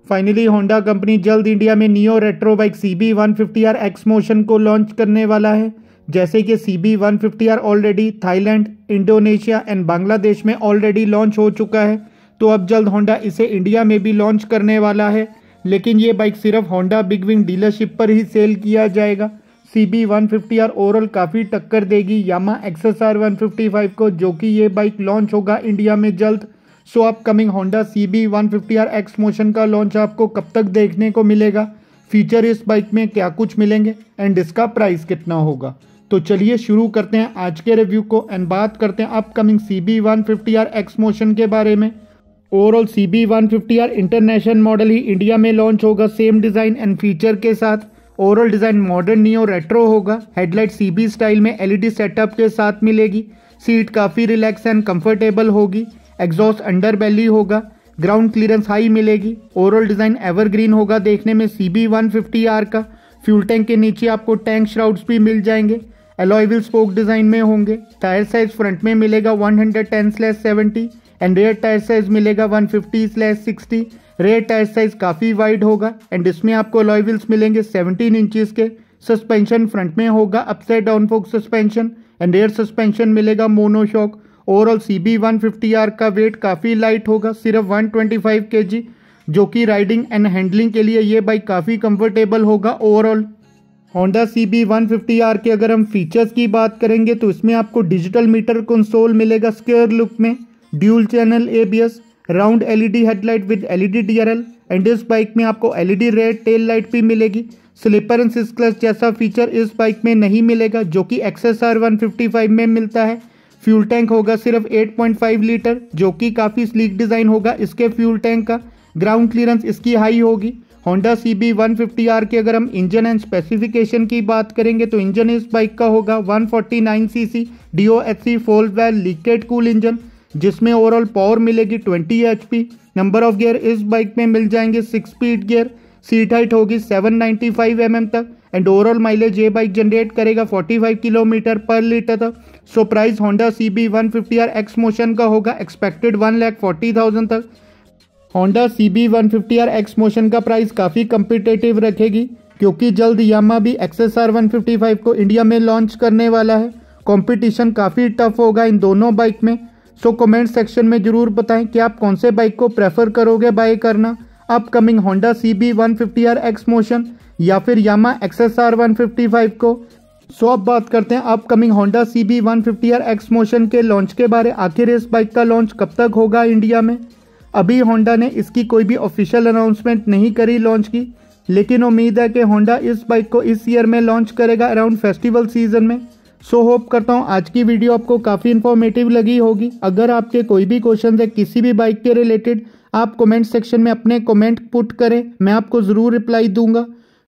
Finally Honda company जल्द India में neo retro bike CB150R X motion को launch करने वाला है। जैसे कि CB150R already Thailand, Indonesia and Bangladesh में ऑलरेडी लॉन्च हो चुका है, तो अब जल्द होंडा इसे इंडिया में भी लॉन्च करने वाला है। लेकिन ये बाइक सिर्फ होंडा बिग विंग डीलरशिप पर ही सेल किया जाएगा। CB150R ओवरऑल काफ़ी टक्कर देगी यामा XSR 155 को, जो कि ये बाइक लॉन्च होगा इंडिया में जल्द। So upcoming Honda CB150R X motion का लॉन्च आपको कब तक देखने को मिलेगा, फीचर इस बाइक में क्या कुछ मिलेंगे एंड इसका प्राइस कितना होगा। तो चलिए शुरू करते हैं आज के रिव्यू को एंड बात करते हैं अपकमिंग CB150R एक्स मोशन के बारे में। ओवरऑल CB150R इंटरनेशनल मॉडल ही इंडिया में लॉन्च होगा सेम डिज़ाइन एंड फीचर के साथ। Overall design modern neo retro होगा। हेडलाइट CB स्टाइल में LED सेटअप के साथ मिलेगी। सीट काफ़ी रिलैक्स एंड कंफर्टेबल होगी। एग्जॉस्ट अंडर बेली होगा। ग्राउंड क्लियरेंस हाई मिलेगी। ओवरऑल डिज़ाइन एवरग्रीन होगा देखने में CB150R का। फ्यूल टैंक के नीचे आपको टैंक श्राउड्स भी मिल जाएंगे। अलॉय व्हील स्पोक डिज़ाइन में होंगे। टायर साइज फ्रंट में मिलेगा 110/70 एंड रेयर टायर साइज मिलेगा 150/60। रेयर टायर साइज काफ़ी वाइड होगा एंड इसमें आपको अलॉय व्हील्स मिलेंगे 17 इंचेस के। सस्पेंशन फ्रंट में होगा upside down fork suspension and rear suspension मिलेगा मोनोशॉक। ओवरऑल CB150R का वेट काफ़ी लाइट होगा, सिर्फ 125 kg, जो कि राइडिंग एंड हैंडलिंग के लिए ये बाइक काफ़ी कंफर्टेबल होगा। ओवरऑल होंडा CB150R के अगर हम फीचर्स की बात करेंगे तो इसमें आपको डिजिटल मीटर कंसोल मिलेगा स्क्वायर लुक में, dual channel ABS, round LED headlight with LED DRL and इस बाइक में आपको LED रेड टेल लाइट भी मिलेगी। स्लीपर एंड सिस क्लच जैसा फीचर इस बाइक में नहीं मिलेगा, जो कि XSR 155 में मिलता है। फ्यूल टैंक होगा सिर्फ 8.5 लीटर, जो कि काफ़ी स्लीक डिज़ाइन होगा इसके फ्यूल टैंक का। ग्राउंड क्लियरेंस इसकी हाई होगी। होंडा CB150R के अगर हम इंजन एंड स्पेसिफिकेशन की बात करेंगे तो इंजन इस बाइक का होगा 149cc DOHC 4-valve liquid cool engine, जिसमें ओवरऑल पावर मिलेगी 20 HP। नंबर ऑफ गियर इस बाइक में मिल जाएंगे 6 स्पीड गियर। सीट हाइट होगी 795 mm तक एंड ओवरऑल माइलेज ये बाइक जनरेट करेगा 45 किलोमीटर पर लीटर तक। So price Honda CB150R X motion का होगा एक्सपेक्टेड 1,40,000 तक। होंडा CB150R एक्स मोशन का प्राइस काफ़ी कम्पिटेटिव रखेगी, क्योंकि जल्द यामा भी XSR 155 को इंडिया में लॉन्च करने वाला है। कंपटीशन काफ़ी टफ होगा इन दोनों बाइक में। सो कमेंट सेक्शन में ज़रूर बताएं कि आप कौन से बाइक को प्रेफर करोगे बाय करना, upcoming Honda CB150R X motion या फिर यामा XSR 155 को। सो अब बात करते हैं upcoming Honda CB150R X motion के लॉन्च के बारे। आखिर इस बाइक का लॉन्च कब तक होगा इंडिया में? अभी होंडा ने इसकी कोई भी ऑफिशियल अनाउंसमेंट नहीं करी लॉन्च की, लेकिन उम्मीद है कि होंडा इस बाइक को इस ईयर में लॉन्च करेगा अराउंड फेस्टिवल सीजन में। सो होप करता हूँ आज की वीडियो आपको काफ़ी इन्फॉर्मेटिव लगी होगी। अगर आपके कोई भी क्वेश्चन है किसी भी बाइक के रिलेटेड, आप कमेंट सेक्शन में अपने कमेंट पुट करें, मैं आपको ज़रूर रिप्लाई दूंगा।